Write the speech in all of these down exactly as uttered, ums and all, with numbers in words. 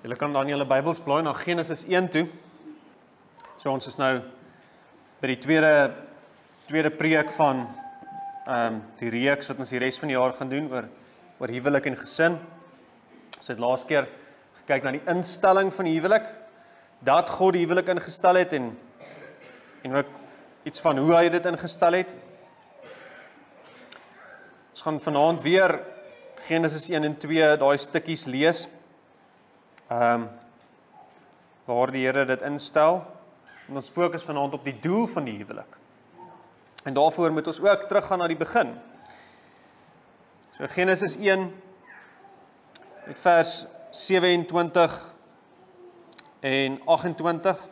Julle kan dan julle Bybels blaai na Genesis een toe. So ons is nou by die tweede tweede preek van ehm um, die reeks wat ons die res van die jaar gaan doen oor oor huwelik en gesin. Ons het laas keer gekyk na die instelling van die huwelik, dat God die huwelik ingestel het en en ook iets van hoe hy dit ingestel het. Ons gaan vanaand weer Genesis een en twee daai stukkies lees. Ehm um, waar die Here dit instel. En ons fokus vanaand op die doel van die huwelik. En daarvoor moet ons ook teruggaan na die begin. So Genesis een met vers sewentwintig en agt-en-twintig.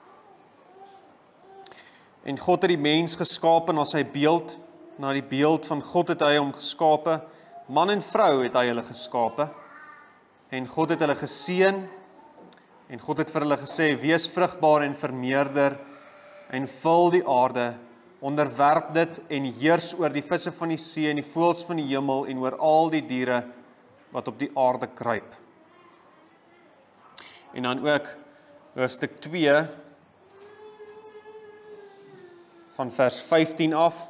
En God het die mens geskape na sy beeld, na die beeld van God het hy hom geskape. Man en vrou het hy hulle geskape. En God het hulle geseën, en God het vir hulle gesê, wees vrugbaar en vermeerder, en vul die aarde, onderwerp dit en heers oor die visse van die see en die voëls van die hemel en oor al die diere wat op die aarde kruip. En dan ook hoofstuk twee van vers vyftien af.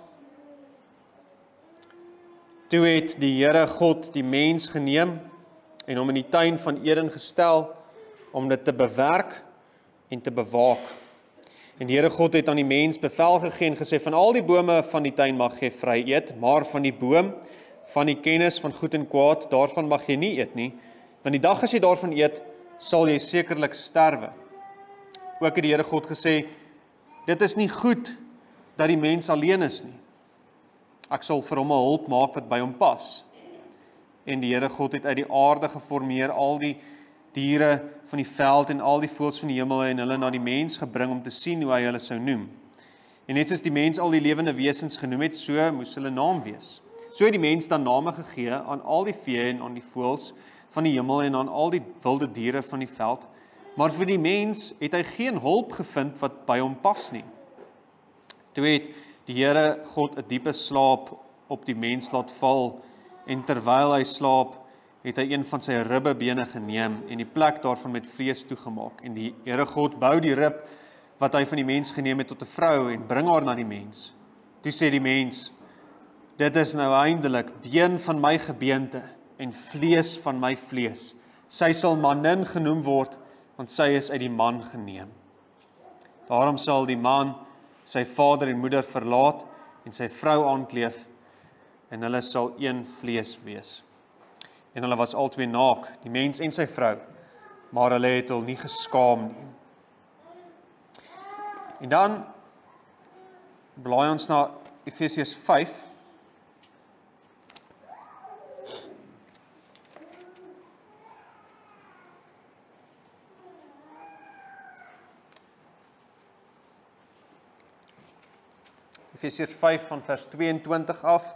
Toe het die Here God die mens geneem en hom in die tuin van Eden gestel om dit te bewerk en te bewaak. En die Here God het aan die mens bevel gegee en gesê, van al die bome van die tuin mag jy vry eet, maar van die boom van die kennis van goed en kwaad, daarvan mag jy nie eet nie, want die dag as jy daarvan eet, sal jy sekerlik sterwe. Ook het die Here God gesê, dit is nie goed dat die mens alleen is nie. Ek sal vir hom 'n hulp maak wat by hom pas. En die Here God het uit die aarde geformeer al die diere van die veld en al die voëls van die hemel en hulle na die mens gebring om te sien hoe hy hulle sou noem. En net soos die mens al die lewende wesens genoem het, so moes hulle naam wees. So het die mens dan name gegee aan al die vee en aan die voëls van die hemel en aan al die wilde diere van die veld. Maar vir die mens het hy geen hulp gevind wat by hom pas nie. Toe het die Here God 'n diepe slaap op die mens laat val, en terwyl hy slaap, het hy een van sy ribbebene geneem en die plek daarvan met vlees toegemaak. En die Here God bou die rib wat hy van die mens geneem het tot 'n vrou en bring haar na die mens. Toe sê die mens, dit is nou eindelik been van my gebeente en vlees van my vlees. Sy sal manin genoem word, want sy is uit die man geneem. Daarom sal die man sy vader en moeder verlaat en sy vrou aankleef en hulle sal een vlees wees. En hulle was albei naak, die mens en sy vrou, maar hulle het hul nie geskaam nie. En dan blaai ons na Efesiërs vyf. Efesiërs vyf van vers tweeëntwintig af.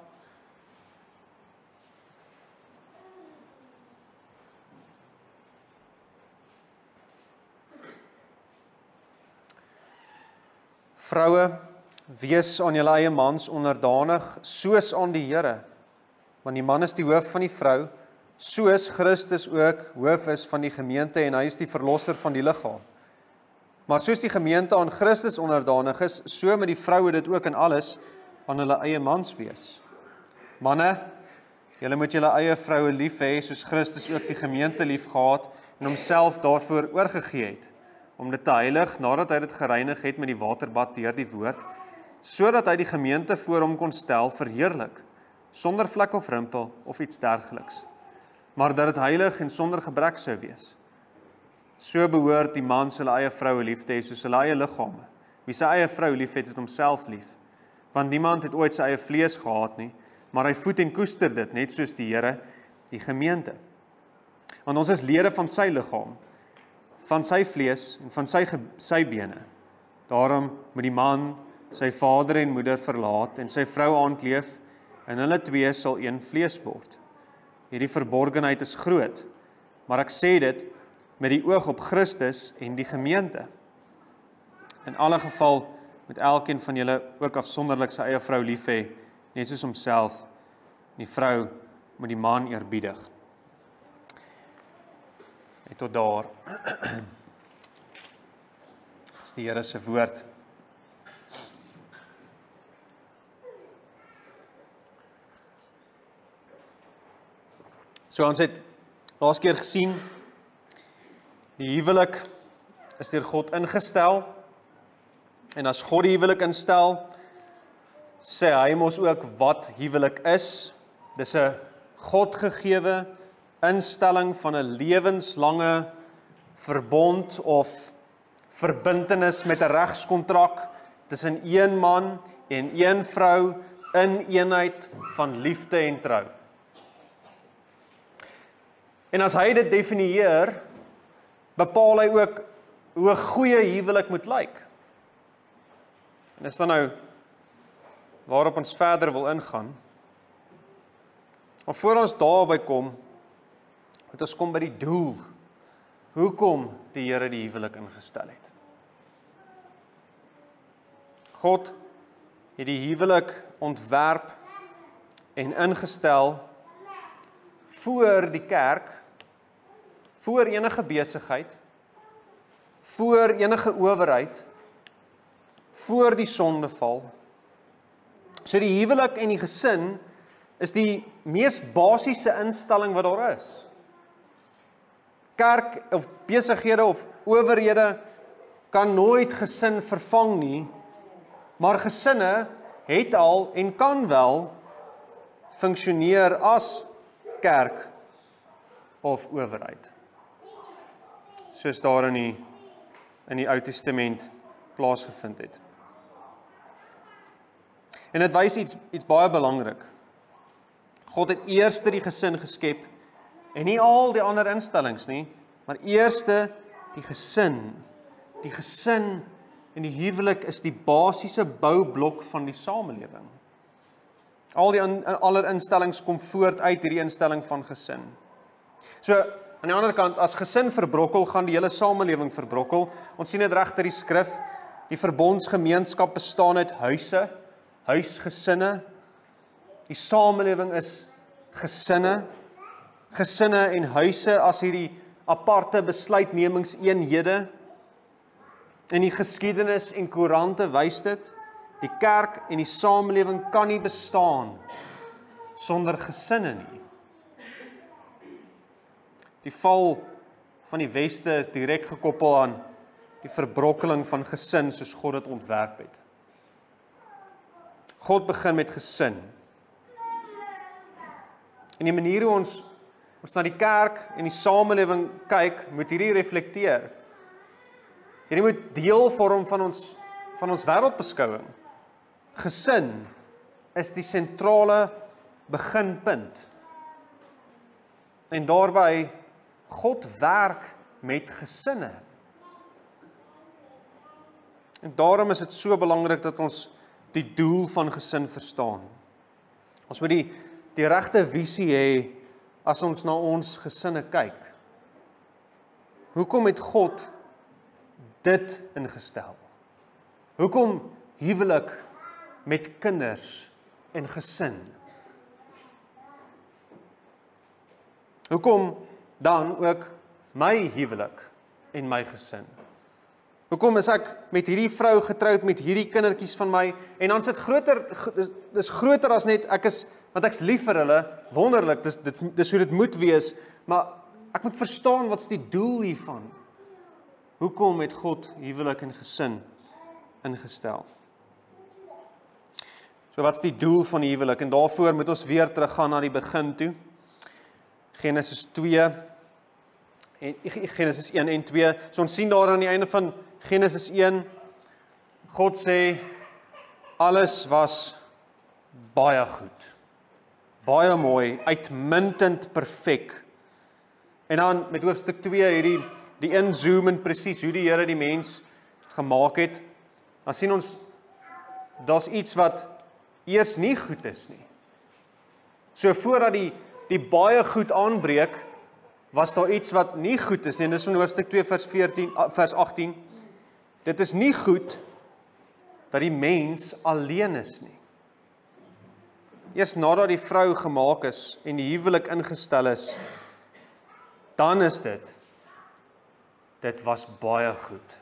Vroue, wees aan julle eie mans onderdanig, soos aan die Here, want die man is die hoof van die vrou, soos Christus ook hoof is van die gemeente en hy is die verlosser van die liggaam. Maar soos die gemeente aan Christus onderdanig is, so moet die vroue dit ook in alles aan hulle eie mans wees. Manne, julle moet julle eie vroue lief hê, soos Christus ook die gemeente lief gehad en homself daarvoor oorgegee het, om dit te heilig, nadat hy dit gereinig het met die waterbad deur die woord, sodat hy die gemeente voor hom kon stel verheerlik, sonder vlek of rimpel of iets dergeliks, maar dat dit heilig en sonder gebrek sou wees. So behoort die man sy eie vroue lief te hê, soos sy eie liggame. Wie sy eie vrou lief het, het homself lief. Want niemand het ooit sy eie vlees gehaat nie, maar hy voed en koester dit, net soos die Here die gemeente. Want ons is lede van sy liggaam, van sy vlees en van sy, sy bene. Daarom moet die man sy vader en moeder verlaat en sy vrou aankleef, en hulle twee sal een vlees word. Hierdie verborgenheid is groot, maar ek sê dit met die oog op Christus en die gemeente. In alle geval moet elkeen van julle ook afsonderlik sy eie vrou lief hê, net soos homself. Die vrou moet die man eerbiedig. En tot daar is die Here se woord. So ons het laas keer gesien, die huwelik is deur God ingestel, en as God die huwelik instel, sê hy mos ook wat huwelik is. Dis 'n Godgegewe instelling van 'n lewenslange verbond of verbintenis met 'n regskontrak tussen een man en een vrou in eenheid van liefde en trou. En as hy dit definieer, bepaal hy ook hoe 'n goeie huwelik moet lyk. En dis dan nou waarop ons verder wil ingaan. Maar voor ons daarby kom, moet ons kom by die doel. Hoekom die Here die huwelik ingestel het. God het die huwelik ontwerp en ingestel voor die kerk, voor enige besigheid, voor enige owerheid, voor die sondeval. So die huwelik en die gesin is die mees basiese instelling wat daar is. Kerk of besighede of owerhede kan nooit gesin vervang nie, maar gesinne het al en kan wel funksioneer as kerk of owerheid. Soos daar in die, in die Ou Testament plaasgevind het. En dit wys iets, iets baie belangrik. God het eerste die gesin geskep, en nie al die ander instellings nie, maar eerste die gesin. Die gesin en die huwelik is die basiese boublok van die samelewing. Al die in, ander instellings kom voort uit hierdie instelling van gesin. So, aan die ander kant, as gesin verbrokkel, gaan die hele samelewing verbrokkel. Ons sien dit reg uit die skrif, die verbondsgemeenskap bestaan uit huise, huisgesinne. Die samelewing is gesinne, gesinne en huise as hierdie aparte besluitnemingseenhede. In die geskiedenis en koerante wys dit, die kerk en die samelewing kan nie bestaan sonder gesinne nie. Die val van die weste is direk gekoppel aan die verbrokkeling van gesin soos God dit ontwerp het. God begin met gesin. En die manier hoe ons, ons na die kerk en die samelewing kyk, moet hierdie reflekteer. Hierdie moet deel vorm van ons, van ons wêreldbeskouing. Gesin is die sentrale beginpunt. En daarbij, God werk met gesinne. En daarom is dit so belangrik dat ons die doel van gesin verstaan. Ons moet die, die regte visie hê as ons na ons gesinne kyk. Hoekom het God dit ingestel? Hoekom huwelik met kinders en gesin? Hoekom dan ook my huwelik en my gesin? Hoekom is ek met hierdie vrou getroud met hierdie kindertjies van my en dan is dit groter, dis groter as net ek is, want ek's lief vir hulle, wonderlik, dis dit dis hoe dit moet wees, maar ek moet verstaan wat's die doel hiervan. Hoekom het God huwelik en gesin ingestel? So wat's die doel van die huwelik? En daarvoor moet ons weer teruggaan na die begin toe. Genesis twee en Genesis een en twee. So ons sien daar aan die einde van Genesis een, God sê alles was baie goed. Baie mooi, uitmuntend perfek. En dan met hoofstuk twee hierdie die inzoom in presies hoe die Here die mens gemaak het. Dan sien ons daar's iets wat eers nie goed is nie. So voordat die die baie goed aanbreek, was daar iets wat nie goed is nie. En dis van hoofstuk twee vers veertien vers agtien. Dit is nie goed dat die mens alleen is nie. Eers nadat die vrou gemaak is en die huwelik ingestel is, dan is dit dit was baie goed.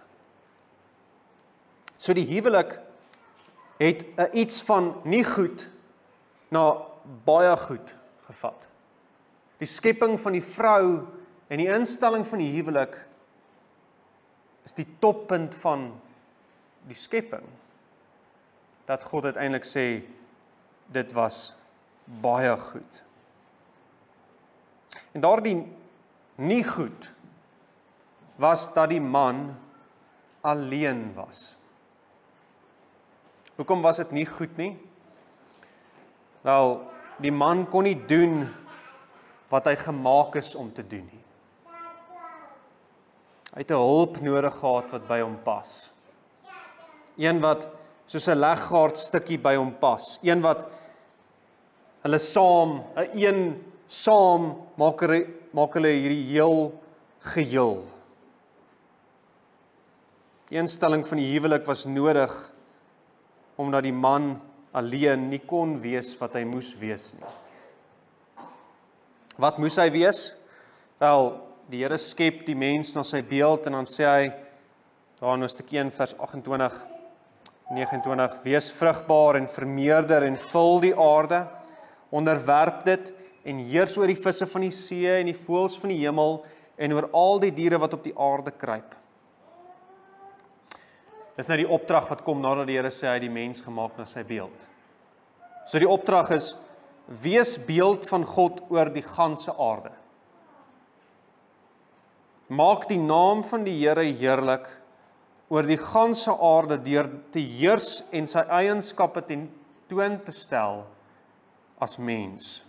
So die huwelik het uh, iets van nie goed na baie goed gevat. Die skepping van die vrou en die instelling van die huwelik is die toppunt van die skepping. Dat God uiteindelik sê, dit was baie goed. En daardie nie goed was dat die man alleen was. Hoekom was dit nie goed nie? Wel, die man kon nie doen wat hy gemaak is om te doen nie. Hy het 'n hulp nodig gehad wat by hom pas. Een wat soos 'n leggaard stukkie by hom pas. Een wat hulle saam, 'n een saam maak hulle, maak hulle hierdie heel geheel. Die instelling van die huwelik was nodig omdat die man alleen nie kon wees wat hy moes wees nie. Wat moes hy wees? Wel, die Here skep die mens na sy beeld en dan sê hy, daar in Hoofstuk een vers agt en twintig, nege en twintig, wees vrugbaar en vermeerder en vul die aarde, onderwerp dit en heers oor die visse van die see en die voëls van die hemel en oor al die diere wat op die aarde kruip. Dis nou die opdrag wat kom nadat die Here sê hy die mens gemaak na sy beeld. So die opdrag is, wees beeld van God oor die ganse aarde. Maak die naam van die Here heerlik oor die ganse aarde deur te heers en sy eienskappe ten toon te stel as mens.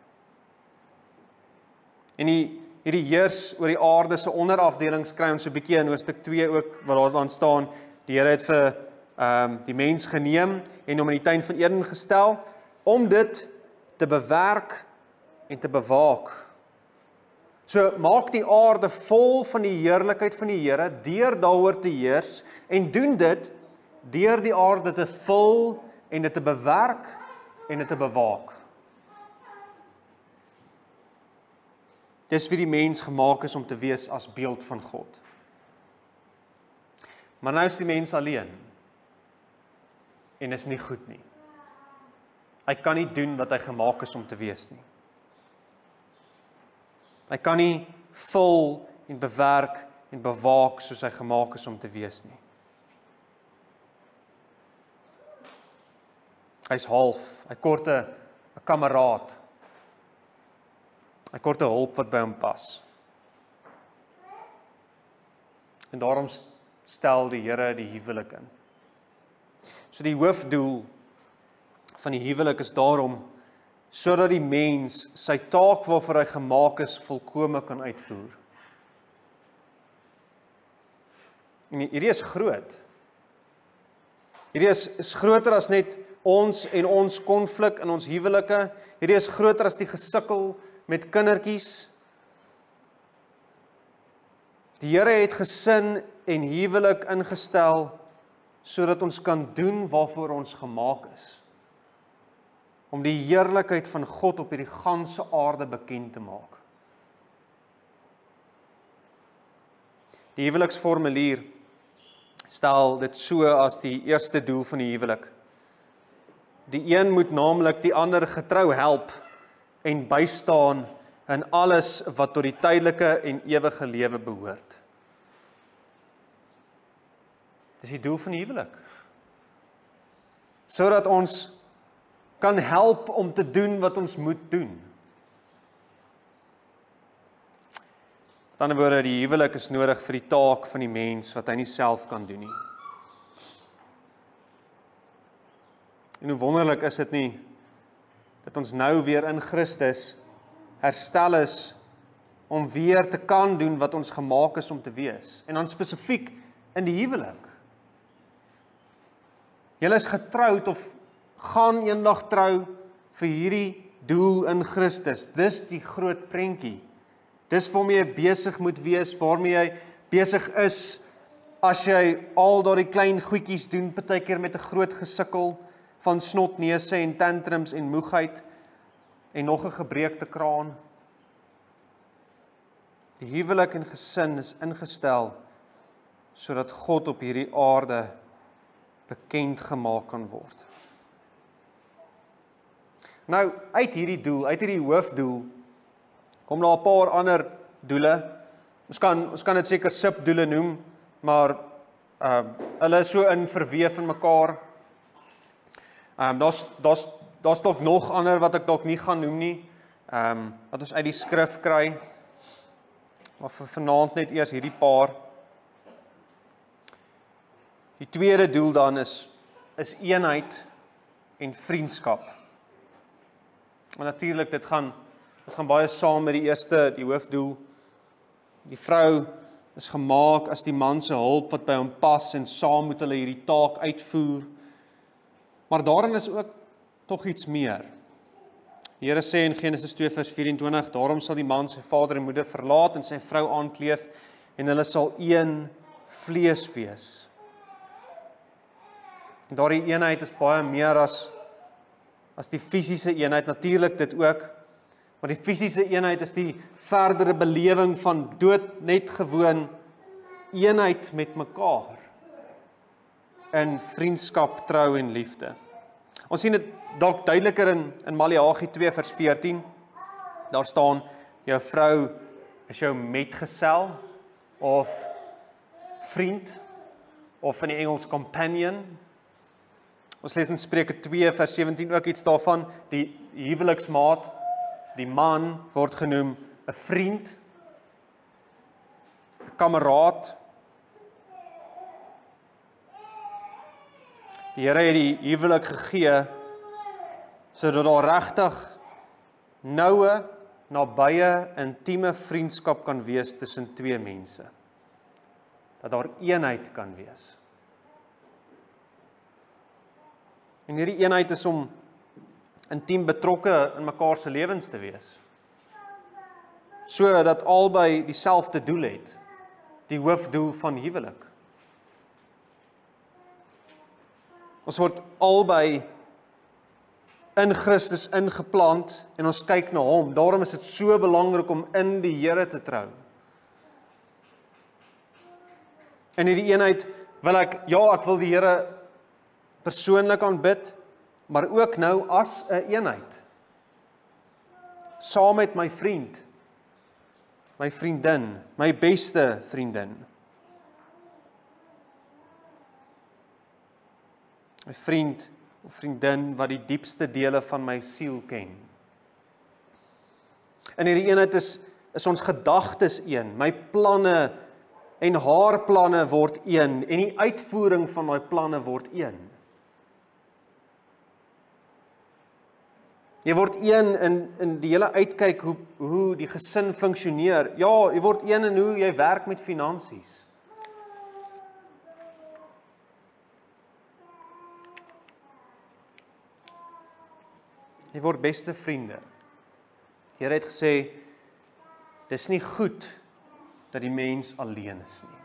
En die, hierdie heers oor die aarde se onderafdelings kry ons 'n bietjie in Hoofstuk twee ook, waar daar staan, die Here het vir um, die mens geneem en hom in die tuin van Eden gestel, om dit te bewerk en te bewaak. So maak die aarde vol van die heerlikheid van die Here, deur daaroor te heers, en doen dit deur die aarde te vul en dit te bewerk en dit te bewaak. Dis wie die mens gemaak is om te wees as beeld van God. Maar nou is die mens alleen. En is nie goed nie. Hy kan nie doen wat hy gemaak is om te wees nie. Hy kan nie vul en bewerk en bewaak soos hy gemaak is om te wees nie. Hy's half, hy kort 'n 'n kameraad. Hy kort 'n hulp wat by hom pas. En daarom stel die Here die huwelik in. So die hoofdoel van die huwelik is daarom sodat die mens sy taak waarvoor hy gemaak is volkome kan uitvoer. En hierdie is groot. Hierdie is, is groter as net ons en ons konflik in ons huwelike. Hierdie is groter as die gesukkel met kindertjies. Die Here het gesin en huwelik ingestel sodat ons kan doen waarvoor ons gemaak is. Om die heerlikheid van God op hierdie ganse aarde bekend te maak. Die huweliksformulier stel dit so as die eerste doel van die huwelik. Die een moet naamlik die ander getrou help en bystaan in alles wat tot die tydelike en ewige lewe behoort. Dis die doel van die huwelik. Sodat ons kan help om te doen wat ons moet doen. Met ander woorde, die huwelik is nodig vir die taak van die mens wat hy nie self kan doen nie. En hoe wonderlik is dit nie dat ons nou weer in Christus herstel is om weer te kan doen wat ons gemaak is om te wees. En dan spesifiek in die huwelik. Julle is getroud of gaan eendag trou vir hierdie doel in Christus. Dis die groot prentjie. Dis waarmee jy besig moet wees, waarmee jy besig is as jy al daardie klein goedjies doen, partykeer met 'n groot gesukkel van snotneuse en tantrums en moegheid en nog 'n gebreekte kraan. Die huwelik en gesin is ingestel sodat God op hierdie aarde bekend gemaak kan word. Nou, uit hierdie doel, uit hierdie hoofdoel, kom daar 'n paar ander doele. Ons kan ons kan dit seker subdoele noem, maar uh, hulle is so in verweef in mekaar. Ehm um, daar's daar's daar's dalk nog ander wat ek dalk nie gaan noem nie. Ehm um, wat ons uit die skrif kry. Maar vir vanaand net eers hierdie paar. Die tweede doel dan is is eenheid en vriendskap. En natuurlik dit gaan dit gaan baie saam met die eerste, die hoofdoel. Die vrou is gemaak as die man se hulp wat by hom pas en saam moet hulle hierdie taak uitvoer. Maar daarin is ook tog iets meer. Die Here sê in Genesis twee vers vyf-en-twintig, daarom sal die man sy vader en moeder verlaat en sy vrou aankleef en hulle sal een vlees wees. En daardie eenheid is baie meer as as die fisiese eenheid, natuurlik dit ook, maar die fisiese eenheid is die verdere belewing van dood net gewoon eenheid met mekaar in vriendskap, trou en liefde. Ons sien dit dalk duideliker in in Maleagi twee vers veertien. Daar staan jou vrou is jou metgesel of vriend of in die Engels companion. Ons lees in Spreuke twee vers sewentien ook iets daarvan, die huweliksmaat, die man word genoem 'n vriend, 'n kameraad. Die Here het die huwelik gegee sodat daar regtig noue, nabye, intieme vriendskap kan wees tussen twee mense. Dat daar eenheid kan wees. En hierdie eenheid is om intiem betrokke in mekaar se lewens te wees. So dat albei dieselfde doel het, die hoofdoel van huwelik. Ons word albei in Christus ingeplant en ons kyk na hom. Daarom is dit so belangrik om in die Here te trou. In hierdie eenheid wil ek, ja, ek wil die Here persoonlik aanbid, maar ook nou as 'n eenheid. Saam met my vriend, my vriendin, my beste vriendin. My vriend of vriendin wat die diepste dele van my siel ken. In hierdie eenheid is, is ons gedagtes een, my planne en haar planne word een, en die uitvoering van daai planne word een. Jy word een in, in die hele uitkyk hoe, hoe die gesin funksioneer. Ja, jy word een in hoe jy werk met finansies. Jy word beste vriende. Die Here het gesê, dis nie goed dat die mens alleen is nie.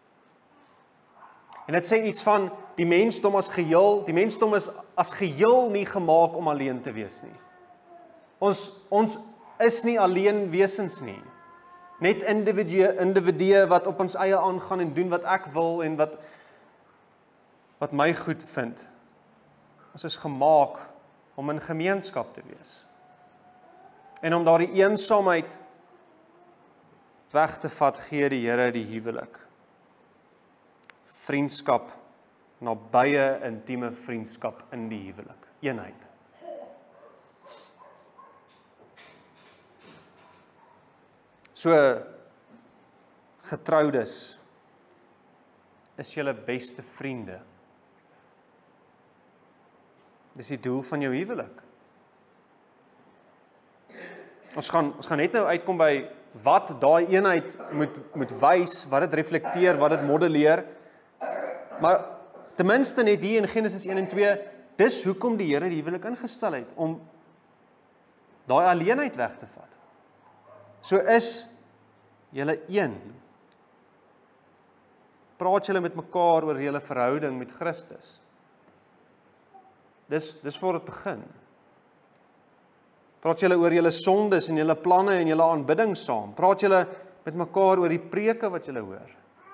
En dit sê iets van die mensdom as geheel, die mensdom is as geheel nie gemaak om alleen te wees nie. Ons, ons is nie alleen wesens nie. Net individue, individue wat op ons eie aangaan en doen wat ek wil en wat, wat my goed vind. Ons is gemaak om in gemeenskap te wees. En om daardie eensaamheid weg te vat, gee die Here die huwelik. Vriendskap, nabye intieme vriendskap in die huwelik. Eenheid. So, getroudes, is julle beste vriende. Dis die doel van jou huwelik. Ons gaan, ons gaan net nou uitkom by wat daai eenheid moet, moet wys, wat dit reflekteer, wat dit modelleer. Maar ten minste net hier in Genesis een en twee, dis hoekom die Here die huwelik ingestel het, om daai alleenheid weg te vat. So is julle een. Praat julle met mekaar oor julle verhouding met Christus. Dis, dis voor dit begin. Praat julle oor julle sondes en julle planne en julle aanbidding saam. Praat julle met mekaar oor die preke wat julle hoor?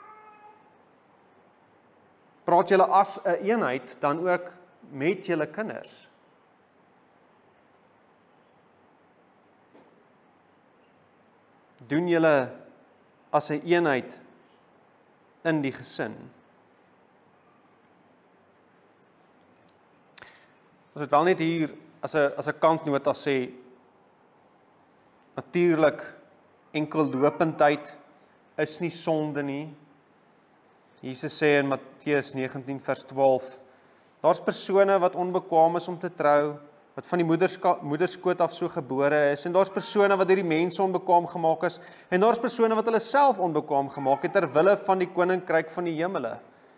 Praat julle as 'n eenheid dan ook met julle kinders? Doen julle as 'n eenheid in die gesin? Ons het wel net hier as 'n as 'n kantnota sê, natuurlik enkellopendheid is nie sonde nie. Jesus sê in Matteus negentien vers twaalf, daar's persone wat onbekwaam is om te trou, wat van die moederskoot af so gebore is, en daar's persone wat deur die mense onbekwaam gemaak is, en daar's persone wat hulle self onbekwaam gemaak het ter wille van die koninkryk van die hemele.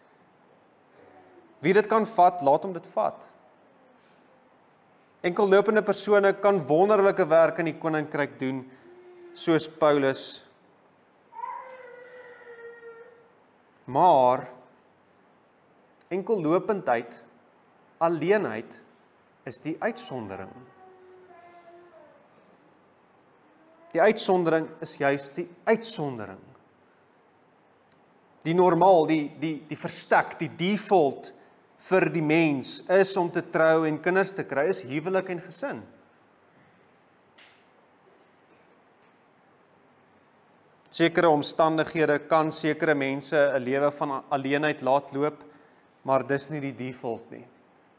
Wie dit kan vat, laat hom dit vat. Enkellopende persone kan wonderlike werk in die koninkryk doen, soos Paulus. Maar enkellopendheid, alleenheid, is die uitsondering. Die uitsondering is juist die uitsondering. Die normaal, die, die, die verstek, die default vir die mens is om te trou en kinders te kry, is huwelik en gesin. Sekere omstandighede kan sekere mense 'n lewe van alleenheid laat loop, maar dis nie die default nie.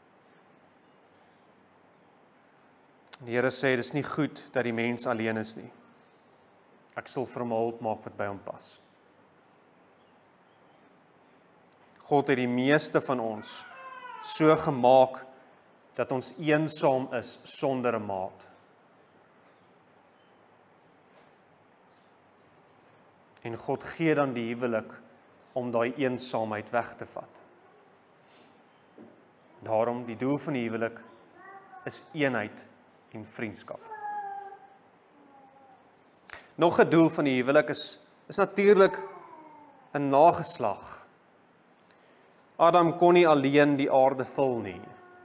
Die Here sê, dis nie goed dat die mens alleen is nie. Ek sal vir hom hulp maak wat by hom pas. God het die meeste van ons so gemaak, dat ons eensaam is sonder 'n maat. En God gee dan die huwelik om daai eensaamheid weg te vat. Daarom, die doel van die huwelik is eenheid en vriendskap. Nog 'n doel van die huwelik is, is natuurlik 'n nageslag. Adam kon nie alleen die aarde vul nie.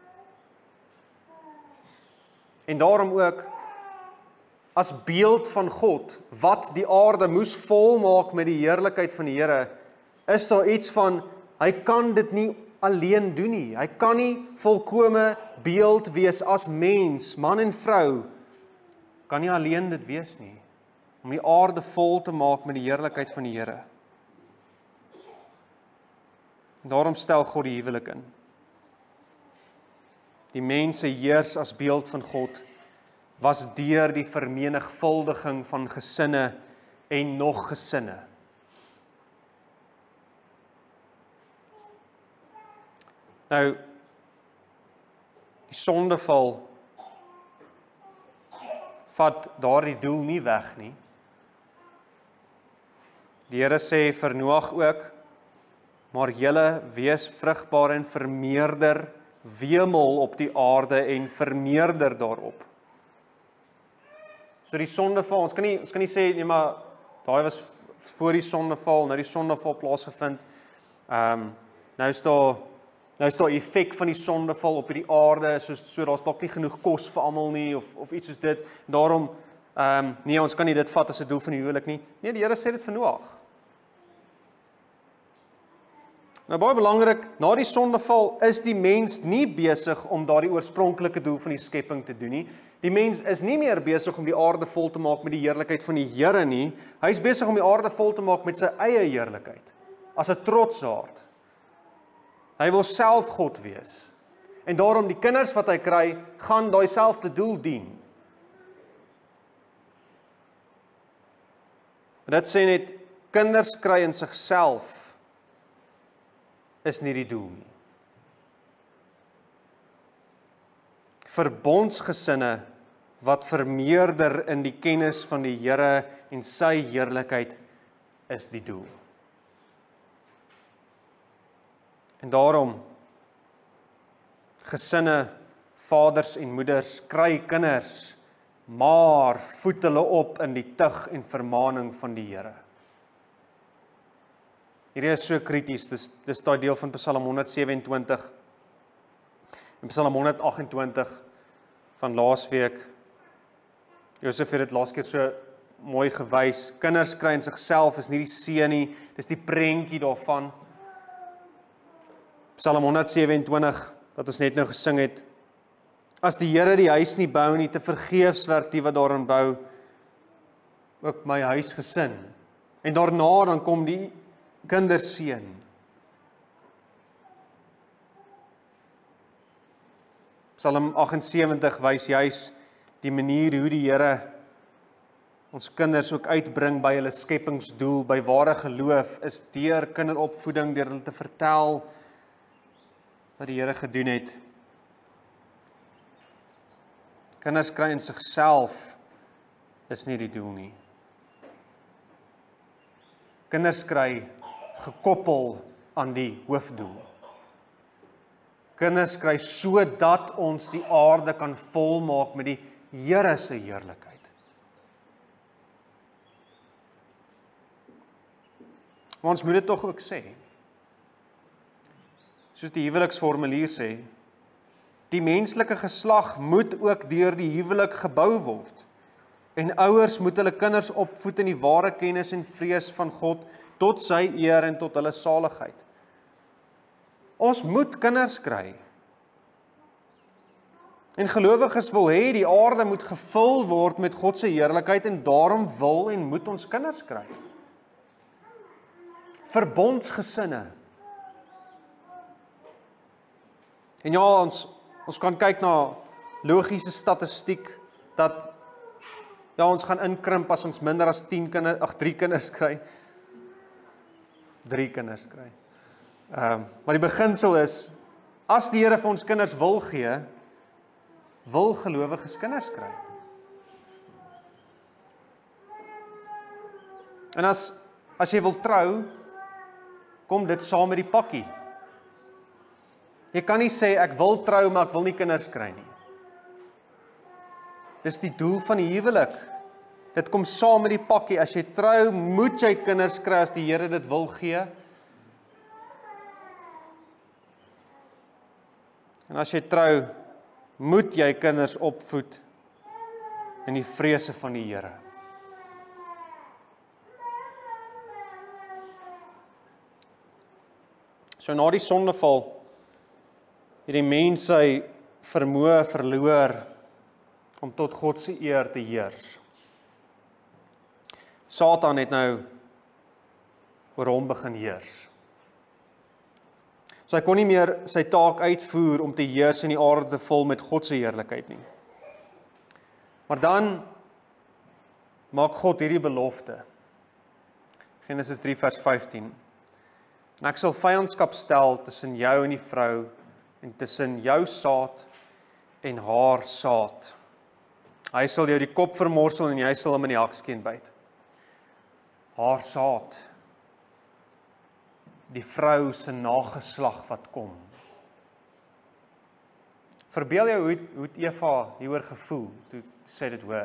En daarom ook, as beeld van God, wat die aarde moes volmaak met die heerlikheid van die Here, is daar iets van, hy kan dit nie alleen doen nie. Hy kan nie volkome beeld wees as mens, man en vrou, kan nie alleen dit wees nie, om die aarde vol te maak met die heerlikheid van die Here. Daarom stel God die huwelik in. Die mense heers as beeld van God, was deur die vermenigvuldiging van gesinne en nog gesinne. Nou, die sondeval vat daardie doel nie weg nie. Die Here sê vir Noag ook, maar julle wees vrugbaar en vermeerder, wemel op die aarde en vermeerder daarop. So die sondeval, ons kan nie, ons kan nie sê, nee maar, daai was voor die sondeval, nou die sondeval plaasgevind, um, nou is daar, nou is daar effek van die sondeval op die aarde, so, so daar is dalk nie genoeg kos vir almal nie, of, of iets soos dit, daarom, um, nee, ons kan nie dit vat as 'n doel van die huwelik nie, nee, die Here sê dit vir Noag. Nou baie belangrik, na die sondeval is die mens nie besig om daardie oorspronklike doel van die skepping te doen nie. Die mens is nie meer besig om die aarde vol te maak met die heerlikheid van die Here nie. Hy is besig om die aarde vol te maak met sy eie heerlikheid, as 'n trotsaard. Hy wil self God wees. En daarom die kinders wat hy kry, gaan daai selfde doel dien. Dit sê net, kinders kry in sigself is nie die doel nie. Verbondsgesinne wat vermeerder in die kennis van die Here en sy heerlikheid is die doel. En daarom, gesinne, vaders en moeders, kry kinders, maar voed hulle op in die tug en vermaning van die Here. Hierdie is so krities, dis, dis daai deel van Psalm honderd sewe-en-twintig en Psalm honderd agt-en-twintig van laasweek. Josef het dit laas keer so mooi gewys. Kinders kry in sigself is nie die see nie, dis die prentjie daarvan. Psalm honderd sewe en twintig, wat ons net nou gesing het. As die Here die huis nie bou nie, te vergeefs werk die wat daarin bou, ook my huisgesin. En daarna dan kom die kinderseën. Psalm agt en sewentig wys juis die manier hoe die Here ons kinders ook uitbring by hulle skepingsdoel, by ware geloof, is deur kinderopvoeding, deur hulle te vertel wat die Here gedoen het. Kinders kry in sigself is nie die doel nie. Kinders kry gekoppel aan die hoofdoel. Kinders kry sodat ons die aarde kan volmaak met die Here se heerlikheid. Maar ons moet dit tog ook sê. Soos die huweliksformulier sê, die menslike geslag moet ook deur die huwelik gebou word. En ouers moet hulle kinders opvoed in die ware kennis en vrees van God, tot sy eer en tot hulle saligheid. Ons moet kinders kry. En gelowiges wil hê die aarde moet gevul word met God se heerlikheid en daarom wil en moet ons kinders kry. Verbondsgesinne. En ja, ons ons kan kyk na logiese statistiek dat ja, ons gaan inkrimp as ons minder as tien kinders, ag drie kinders kry. Drie kinders kry. Ehm, um, maar die beginsel is, as die Here vir ons kinders wil gee, wil gelowiges kinders kry. En as as jy wil trou, kom dit saam met die pakkie. Jy kan nie sê ek wil trou, maar ek wil nie kinders kry nie. Dis die doel van die huwelik. Dit kom saam met die pakkie. As jy trou, moet jy kinders kry as die Here dit wil gee. En as jy trou, moet jy kinders opvoed in die vrese van die Here. So na die sondeval het die mens sy vermoë verloor om tot God se eer te heers. Satan het nou oor hom begin heers. So hy kon nie meer sy taak uitvoer om te heers en die aarde te vul met God se heerlikheid nie. Maar dan maak God hierdie belofte. Genesis drie vers vyftien. En ek sal vyandskap stel tussen jou en die vrou en tussen jou saad en haar saad. Hy sal jou die kop vermorsel en jy sal hom in die hakskeen byt. Haar saad. Die vrou se nageslag wat kom. Verbeel jou hoe, hoe het Eva hieroor gevoel toe sê dit hoor.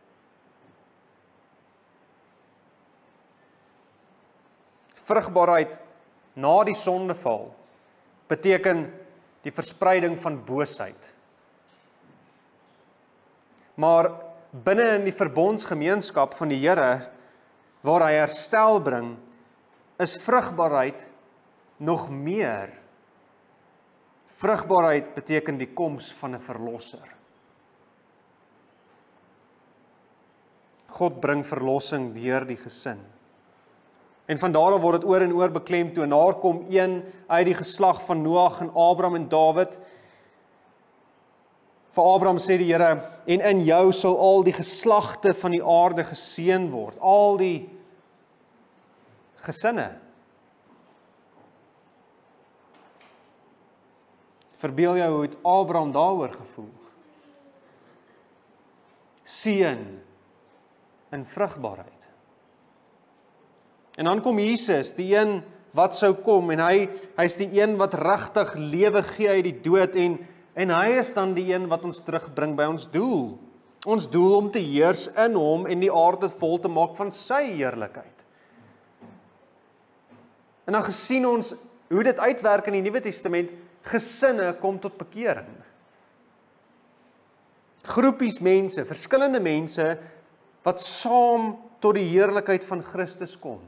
Vrugbaarheid na die sondeval beteken die verspreiding van boosheid. Maar binne in die verbondsgemeenskap van die Here, waar hy herstel bring, is vrugbaarheid nog meer. Vrugbaarheid beteken die koms van 'n verlosser. God bring verlossing deur die gesin. En van daar af word dit oor en oor beklemtoon. Daar kom een uit die geslag van Noag en Abraham en Dawid. Vir Abraham sê die Here, en in jou sal al die geslagte van die aarde geseën word. Al die gesinne. Verbeel jou hoe het Abraham daaroor gevoel. Seën in vrugbaarheid. En dan kom Jesus, die een wat sou kom, en hy hy's die een wat regtig lewe gee uit die dood, en, en hy is dan die een wat ons terugbring by ons doel. Ons doel om te heers in hom en die aarde vol te maak van sy heerlikheid. En dan gesien ons hoe dit uitwerk in die Nuwe Testament, gesinne kom tot bekering. Groepies mense, verskillende mense, wat saam tot die heerlikheid van Christus kom.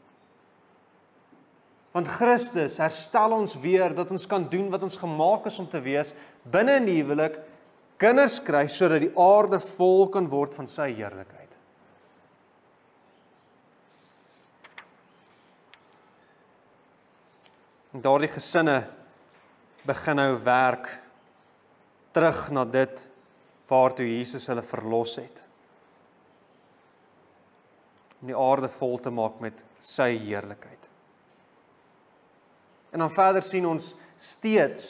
Want Christus herstel ons weer, dat ons kan doen wat ons gemaak is om te wees, binne in die huwelik, kinders kry, sodat die aarde vol kan word van sy heerlikheid. En daardie gesinne begin nou werk, terug na dit, waartoe Jesus hulle verlos het. Om die aarde vol te maak met sy heerlikheid. En dan verder sien ons steeds,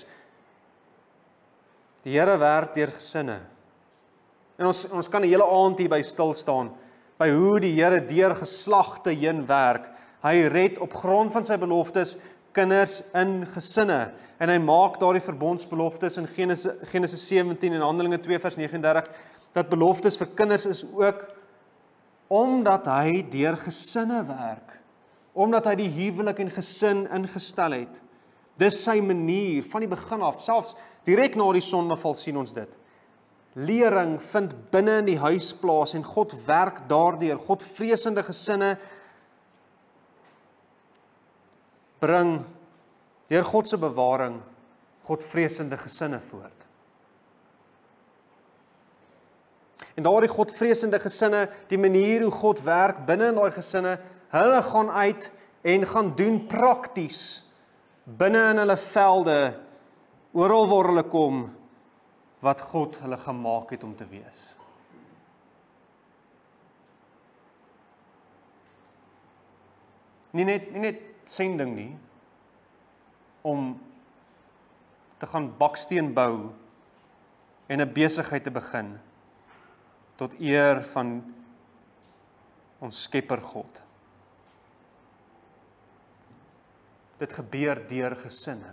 die Here werk deur gesinne. En ons, ons kan die hele aand hier by stil staan, by hoe die Here deur geslagte heen werk. Hy red op grond van sy beloftes, kinders in gesinne. En hy maak daardie verbondsbeloftes in Genesis, Genesis sewentien en Handelinge twee vers nege en dertig, dat beloftes vir kinders is ook, omdat hy deur gesinne werk. Omdat hy die huwelik en gesin ingestel het. Dis sy manier, van die begin af, selfs direk na die sondeval sien ons dit. Lering vind binne in die huis plaas en God werk daardeur. God vreesende gesinne bring deur God se bewaring God vreesende gesinne voort. En daardie God vreesende gesinne, die manier hoe God werk binne in daai gesinne, hulle gaan uit en gaan doen prakties binne in hulle velde, oral waar hulle kom, wat God hulle gemaak het om te wees. Nie net, nie net sending nie, om te gaan baksteen bou en 'n besigheid te begin, tot eer van ons Skepper God. Dit gebeur deur gesinne.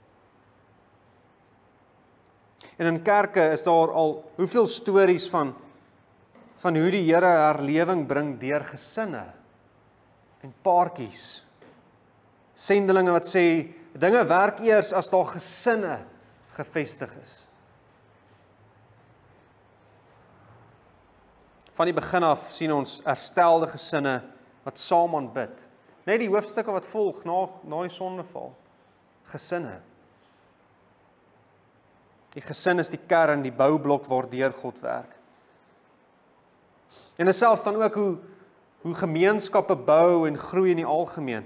En in kerke is daar al hoeveel stories van, van hoe die Here herlewing bring deur gesinne en paartjies. Sendelinge wat sê, dinge werk eers as daar gesinne gevestig is. Van die begin af sien ons herstelde gesinne wat saam aanbid. Net die hoofstukke wat volg na, na die sondeval. Gesinne. Die gesin is die kern, die boublok waardeur God werk. En selfs dan ook hoe, hoe gemeenskappe bou en groei in die algemeen.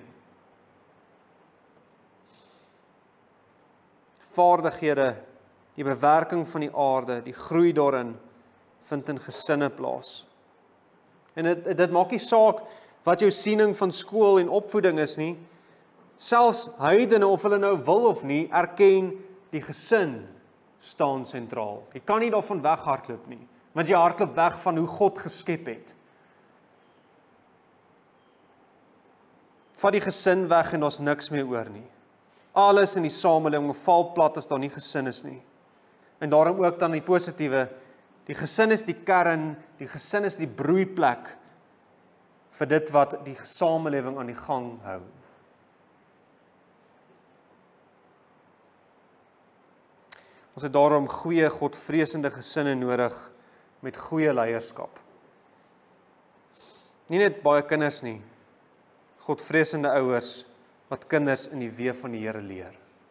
Vaardighede, die bewerking van die aarde, die groei daarin, vind in gesinne plaas. En dit, dit maak nie saak wat jou siening van skool en opvoeding is nie. Selfs heidene, of hulle nou wil of nie, erken die gesin staan sentraal. Jy kan nie daarvan weghardloop nie, want jy hardloop weg van hoe God geskep het. Vat die gesin weg en daar's niks meer oor nie. Alles in die samelewing val plat as daar nie gesin is nie. En daarom ook dan die positiewe, die gesin is die kern, die gesin is die broeiplek vir dit wat die samelewing aan die gang hou. Ons het daarom goeie Godvreesende gesinne nodig met goeie leierskap. Nie net baie kinders nie, Godvreesende ouers wat kinders in die weë van die Here leer.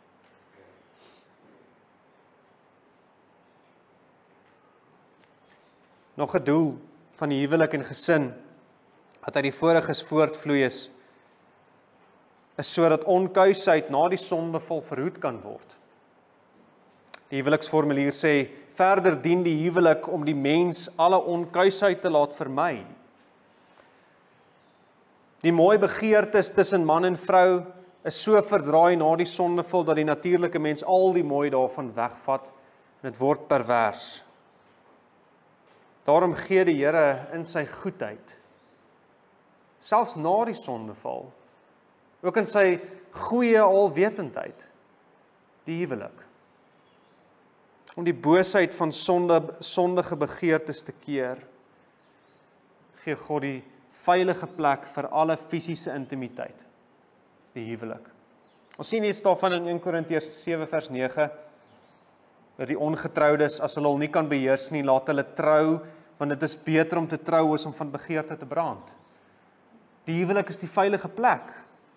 Nog 'n doel van die huwelik en gesin wat uit die voriges voortvloei is, is sodat onkuisheid na die sondeval verhoed kan word. Die huweliksformulier sê, verder dien die huwelik om die mens alle onkuisheid te laat vermy. Die mooi begeertes tussen man en vrou is so verdraai na die sondeval dat die natuurlike mens al die mooi daarvan wegvat en dit word pervers. Daarom gee die Here in sy goedheid, selfs na die sondeval, ook in sy goeie alwetendheid, die huwelik. Om die boosheid van sonde, sondige begeertes te keer, gee God die veilige plek vir alle fisiese intimiteit, die huwelik. Ons sien iets daarvan in Eerste Korintiërs sewe vers nege, dat die ongetroudes, as hulle hom nie kan beheers nie, laat hulle trou want dit is beter om te trou as om van begeerte te brand. Die huwelik is die veilige plek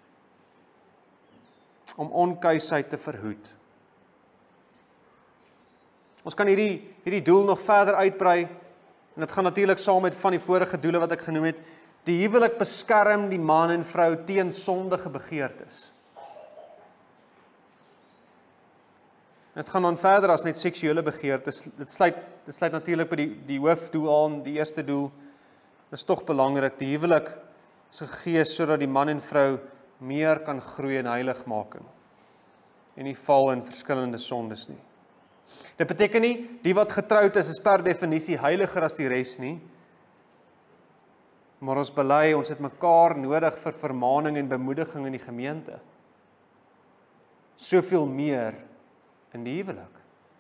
om onkuisheid te verhoed. Ons kan hierdie, hierdie doel nog verder uitbrei, en dit gaan natuurlik saam met van die vorige doele wat ek genoem het. Die huwelik beskerm die man en vrou teen sondige begeertes. Dit gaan dan verder as net seksuele begeertes. Dit sluit, dit sluit natuurlik by die, die hoofdoel aan, die eerste doel. Dit is tog belangrik, die huwelik is gegee sodat die man en vrou meer kan groei in heiligmaking en nie val in verskillende sondes nie. Dit beteken nie, die wat getroud is, is per definisie heiliger as die res nie, maar ons bely, ons het mekaar nodig vir vermaning en bemoediging in die gemeente. Soveel meer in die huwelik.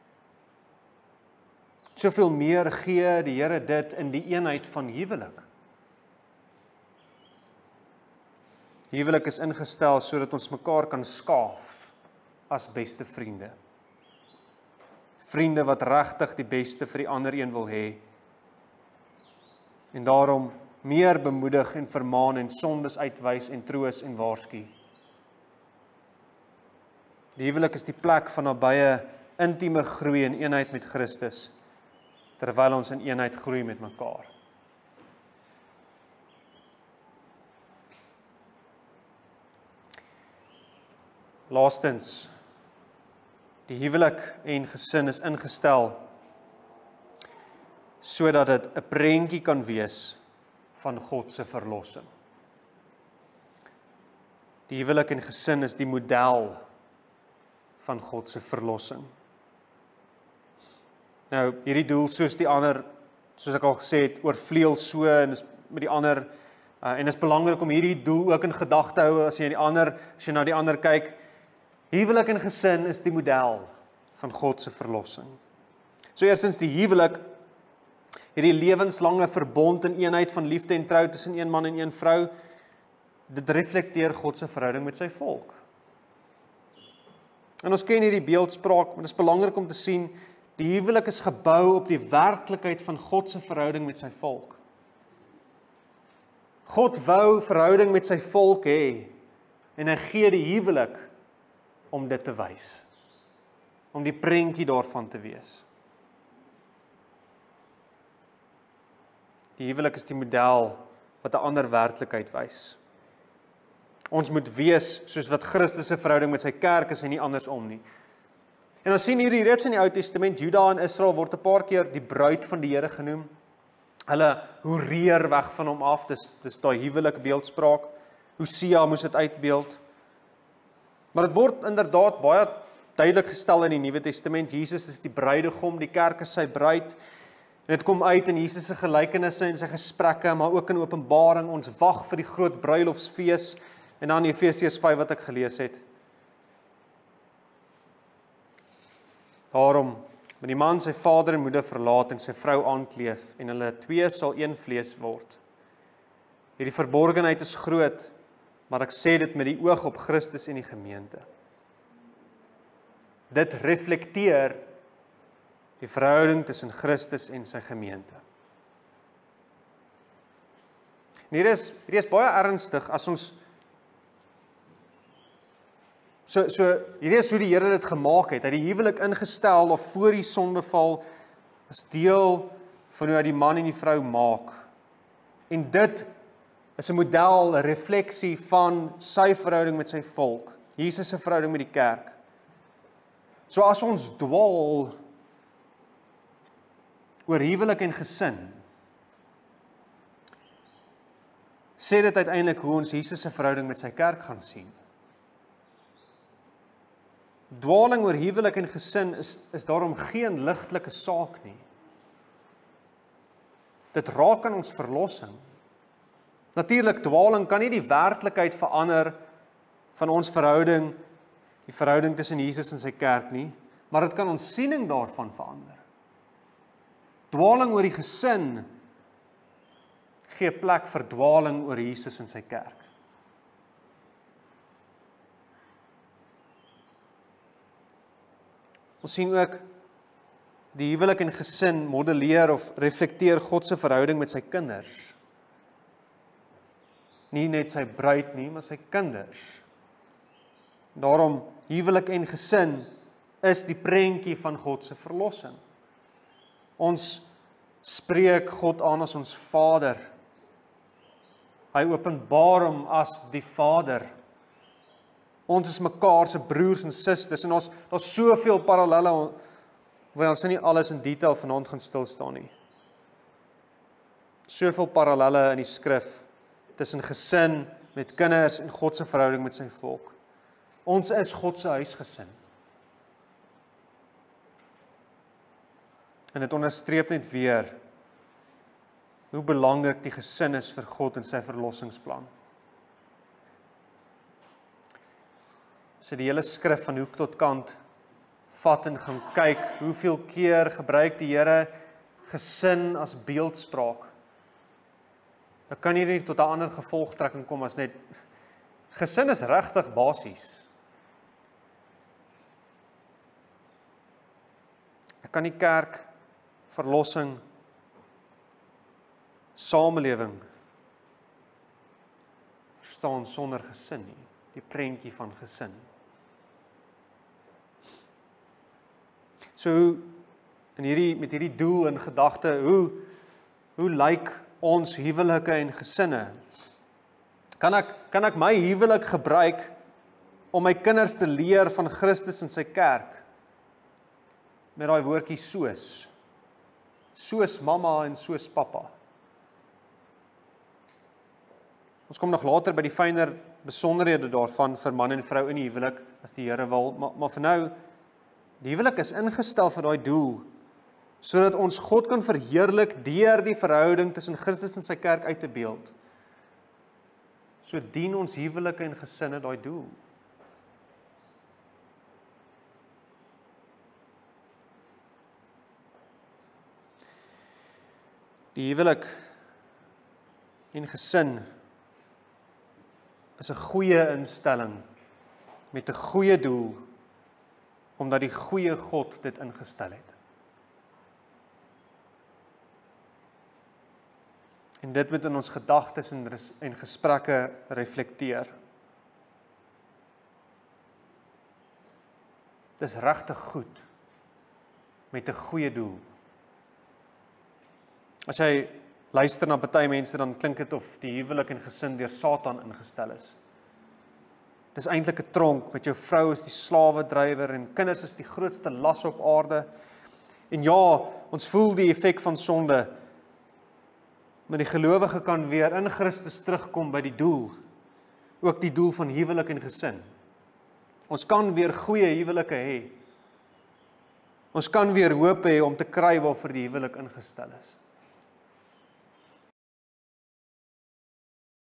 Soveel meer gee die Here dit in die eenheid van huwelik. Die huwelik is ingestel sodat ons mekaar kan skaaf as beste vriende. Vriende wat regtig die beste vir die ander een wil hê. En daarom meer bemoedig en vermaan en sondes uitwys en troos en waarsku. Die huwelik is die plek van nabye intieme groei en eenheid met Christus, terwyl ons in eenheid groei met mekaar. Laastens, die huwelik en gesin is ingestel sodat dit 'n prentjie kan wees van God se verlossing. Die huwelik en gesin is die model van God se verlossing. Nou, hierdie doel soos die ander, soos ek al gesê het, oorvleuel so en is met die ander, uh, en is belangrik om hierdie doel ook in gedagte hou as jy die ander, as jy na die ander kyk. Huwelik en gesin is die model van God se verlossing. So eerstens die huwelik, hierdie lewenslange verbond en eenheid van liefde en trou tussen een man en een vrou, dit reflekteer God se verhouding met sy volk. En ons ken hierdie beeldspraak, maar dit is belangrik om te sien, die huwelik is gebou op die werklikheid van God se verhouding met sy volk. God wou verhouding met sy volk hê, en hy gee die huwelik om dit te wys, om die prentjie daarvan te wees. Die huwelik is die model wat 'n ander werklikheid wys. Ons moet wees soos wat Christus se verhouding met sy kerk is en nie andersom nie. En ons sien hierdie reeds in die Ou Testament, Juda en Israel word 'n paar keer die bruid van die Here genoem. Hulle hoereer weg van hom af, dis dis daai huwelike beeldspraak. Hosea moes dit uitbeeld. Maar dit word inderdaad baie duidelik gestel in die Nuwe Testament. Jesus is die bruidegom, die kerk is sy bruid. En dit kom uit in Jesus se gelykenisse en sy gesprekke, maar ook in Openbaring. Ons wag vir die groot bruilofsfees. En dan Efesiërs vyf wat ek gelees het. Daarom, moet die man sy vader en moeder verlaat en sy vrou aankleef, en hulle twee sal een vlees word. Hierdie verborgenheid is groot, maar ek sê dit met die oog op Christus en die gemeente. Dit reflekteer die verhouding tussen Christus en sy gemeente. En hier is, hier is baie ernstig as ons So, so hierdie is hoe die Here dit gemaak het. Hy het die huwelik ingestel of voor die sondeval as deel van hoe hy die man en die vrou maak. En dit is 'n model, 'n refleksie van sy verhouding met sy volk. Jesus se verhouding met die kerk. So as ons dwaal oor huwelik en gesin, sê dit uiteindelik hoe ons Jesus se verhouding met sy kerk gaan sien. Dwaling oor huwelik en gesin is, is daarom geen ligtelike saak nie. Dit raak aan ons verlossing. Natuurlik, dwaling kan nie die werklikheid verander van ons verhouding, die verhouding tussen Jesus en sy kerk nie, maar dit kan ons siening daarvan verander. Dwaling oor die gesin gee plek vir dwaling oor Jesus en sy kerk. Ons sien ook die huwelik en gesin modelleer of reflekteer God se verhouding met sy kinders. Nie net sy bruid nie, maar sy kinders. Daarom, huwelik en gesin is die prentjie van God se verlossing. Ons spreek God aan as ons Vader. Hy openbaar hom as die Vader. Ons is mekaar se broers en susters en ons daar's soveel parallelle, waar ons nie alles in detail vanaand gaan stil staan nie. Soveel parallelle in die skrif tussen gesin met kinders en God se verhouding met sy volk. Ons is God se huisgesin. En dit onderstreep net weer hoe belangrik die gesin is vir God en sy verlossingsplan. So die hele skrif van hoek tot kant vat en gaan kyk, hoeveel keer gebruik die Here gesin as beeldspraak. Dit kan nie tot 'n ander gevolgtrekking kom as net, gesin is regtig basies. Ek kan nie kerk, verlossing, samelewing verstaan sonder gesin nie, die prentjie van gesin. So, in hierdie, met hierdie doel en gedagte, hoe, hoe lyk ons huwelike en gesinne? Kan ek, kan ek my huwelik gebruik om my kinders te leer van Christus en sy kerk? Met daai woordjie soos. Soos mamma en soos pappa. Ons kom nog later by die fynere besonderhede daarvan vir man en vrou in die huwelik, as die Here wil, maar, maar vir nou, die huwelik is ingestel vir daai doel, sodat ons God kan verheerlik deur die verhouding tussen Christus en sy kerk uit te beeld. So dien ons huwelike en gesinne daai doel. Die huwelik en gesin is 'n goeie instelling met 'n goeie doel, omdat die goeie God dit ingestel het. En dit moet in ons gedagtes en, en gesprekke reflekteer. Dis regtig goed met 'n goeie doel. As jy luister na party mense, dan klink dit of die huwelik en gesin deur Satan ingestel is. Dis eintlik 'n tronk, met jou vrou as die slawedrywer en kinders is die grootste las op aarde. En ja, ons voel die effek van sonde, maar die gelowige kan weer in Christus terugkom by die doel, ook die doel van huwelik en gesin. Ons kan weer goeie huwelike hê. Ons kan weer hoop hê om te kry waarvoor die huwelik ingestel is.